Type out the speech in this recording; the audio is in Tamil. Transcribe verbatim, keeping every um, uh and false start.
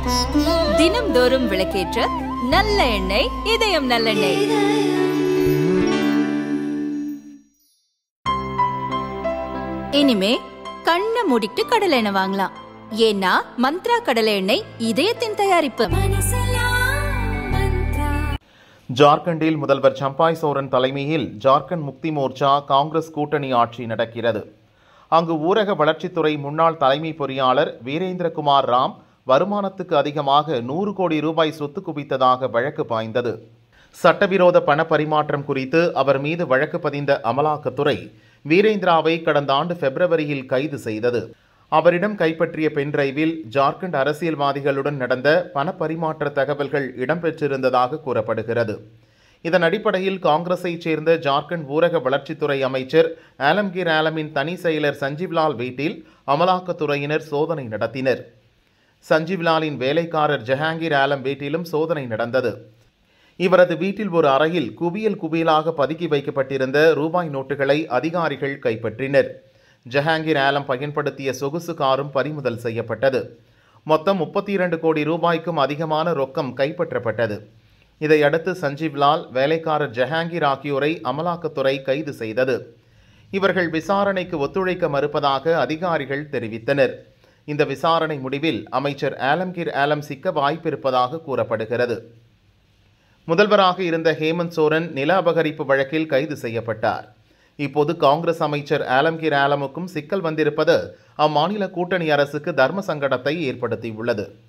தினம்தோறும் விளக்கேற்ற நல்ல எண்ணெய் இதயம் நல்லெண்ணெய். இனிமே கண்ணை மூடிட்டு கடலை எண்ணெய் வாங்கலாம். ஏன்னா மந்த்ரா கடலை எண்ணெய் இதயத்தின் தயாரிப்பு. ஜார்க்கண்டில் முதல்வர் சம்பாய் சோரன் தலைமையில் ஜார்க்கண்ட் முக்தி மோர்ச்சா காங்கிரஸ் கூட்டணி ஆட்சி நடக்கிறது. அங்கு ஊரக வளர்ச்சித்துறை முன்னாள் தலைமை பொறியாளர் வீரேந்திரகுமார் ராம் வருமானத்துக்கு அதிகமாக நூறு கோடி ரூபாய் சொத்து குவித்ததாக வழக்கு பாய்ந்தது. சட்டவிரோத பண பரிமாற்றம் குறித்து அவர் மீது வழக்கு பதிந்த அமலாக்கத்துறை வீரேந்திராவை கடந்த ஆண்டு பிப்ரவரியில் கைது செய்தது. அவரிடம் கைப்பற்றிய பென்டிரைவில் ஜார்க்கண்ட் அரசியல்வாதிகளுடன் நடந்த பண பரிமாற்ற தகவல்கள் இடம்பெற்றிருந்ததாக கூறப்படுகிறது. இதன் அடிப்படையில் காங்கிரஸைச் சேர்ந்த ஜார்க்கண்ட் ஊரக வளர்ச்சித்துறை அமைச்சர் ஆலம்கீர் ஆலமின் தனி செயலர் சஞ்சீவ்லால் வீட்டில் அமலாக்கத்துறையினர் சோதனை நடத்தினர். சஞ்சீவ்லாலின் வேலைக்காரர் ஜஹாங்கீர் ஆலம் வீட்டிலும் சோதனை நடந்தது. இவரது வீட்டில் ஒரு அறையில் குவியல் குவியலாக பதுக்கி வைக்கப்பட்டிருந்த ரூபாய் நோட்டுகளை அதிகாரிகள் கைப்பற்றினர். ஜஹாங்கீர் ஆலம் பயன்படுத்திய சொகுசு காரும் பறிமுதல் செய்யப்பட்டது. மொத்தம் முப்பத்தி இரண்டு கோடி ரூபாய்க்கும் அதிகமான ரொக்கம் கைப்பற்றப்பட்டது. இதையடுத்து சஞ்சீவ்லால், வேலைக்காரர் ஜஹாங்கீர் ஆகியோரை அமலாக்கத்துறை கைது செய்தது. இவர்கள் விசாரணைக்கு ஒத்துழைக்க மறுப்பதாக அதிகாரிகள் தெரிவித்தனர். இந்த விசாரணை முடிவில் அமைச்சர் ஆலம்கீர் ஆலம் சிக்க வாய்ப்பிருப்பதாக கூறப்படுகிறது. முதல்வராக இருந்த ஹேமந்த் சோரன் நில அபகரிப்பு வழக்கில் கைது செய்யப்பட்டார். இப்போது காங்கிரஸ் அமைச்சர் ஆலம்கீர் ஆலமுக்கும் சிக்கல் வந்திருப்பது அம்மாநில கூட்டணி அரசுக்கு தர்ம சங்கடத்தை ஏற்படுத்தியுள்ளது.